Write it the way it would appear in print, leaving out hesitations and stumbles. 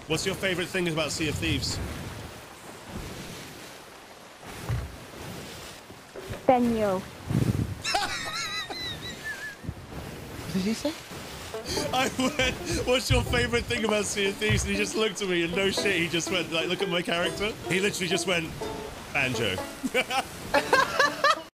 What's your favorite thing about Sea of Thieves? Benio. What did he say? I went, what's your favorite thing about Sea of Thieves? And he just looked at me and no shit, he just went, like, look at my character. He literally just went, banjo.